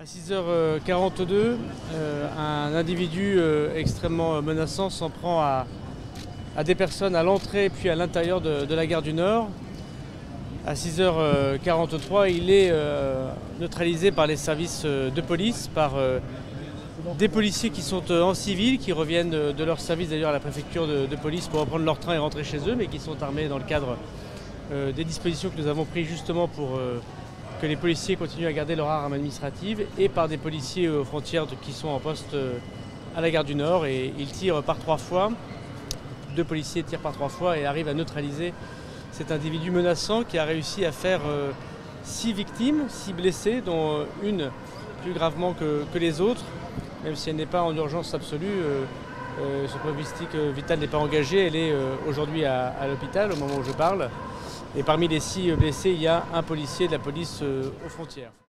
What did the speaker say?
6h42, un individu extrêmement menaçant s'en prend à des personnes à l'entrée puis à l'intérieur de la gare du Nord. À 6h43, il est neutralisé par les services de police, par des policiers qui sont en civil, qui reviennent de leur service d'ailleurs à la préfecture de police pour reprendre leur train et rentrer chez eux, mais qui sont armés dans le cadre des dispositions que nous avons prises justement pour que les policiers continuent à garder leur arme administrative, et par des policiers aux frontières qui sont en poste à la gare du Nord, et ils tirent par 3 fois. 2 policiers tirent par 3 fois et arrivent à neutraliser cet individu menaçant qui a réussi à faire 6 victimes, 6 blessés, dont une plus gravement que les autres. Même si elle n'est pas en urgence absolue, son pronostic vital n'est pas engagé, elle est aujourd'hui à l'hôpital au moment où je parle. Et parmi les 6 blessés, il y a un policier de la police aux frontières.